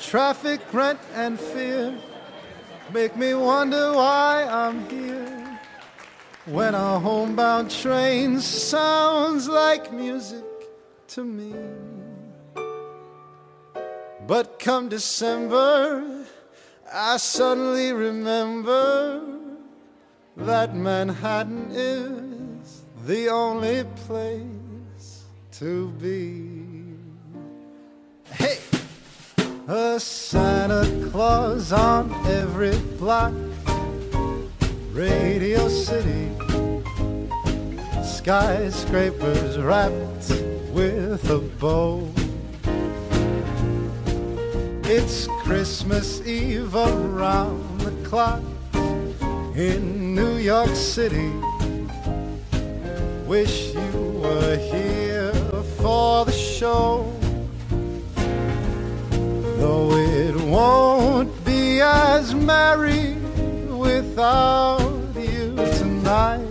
Traffic, rent, and fear make me wonder why I'm here. When a homebound train sounds like music to me. But come December, I suddenly remember that Manhattan is the only place to be. Hey! A Santa Claus on every block, Radio City, skyscrapers wrapped with a bow. It's Christmas Eve around the clock in New York City. Wish you were here for the show. Though it won't be as merry without you tonight,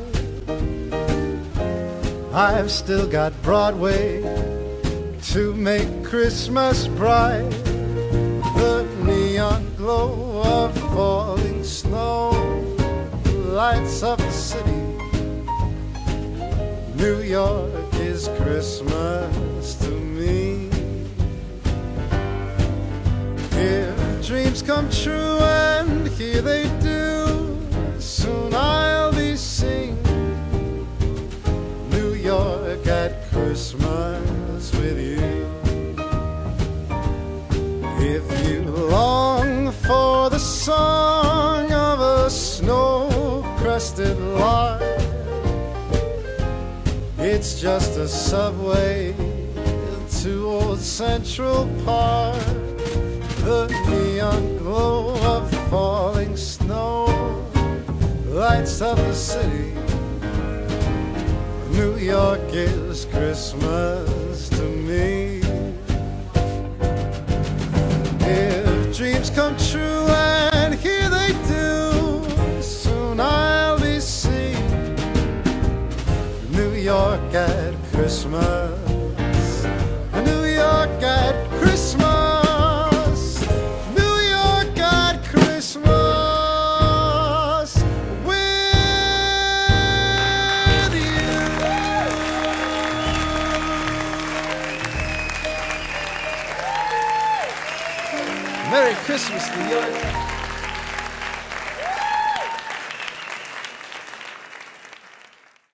I've still got Broadway to make Christmas bright. The neon glow of falling snow lights up the city. New York is Christmas to me. If dreams come true, and here they do, soon I'll be singing New York at Christmas with you. If you long for the song of a snow-crested lark, it's just a subway to Old Central Park. The neon glow of falling snow lights up the city. New York is Christmas to me. If dreams come true, and here they do, soon I'll be seeing New York at Christmas. New York at Christmas. Merry Christmas, New York.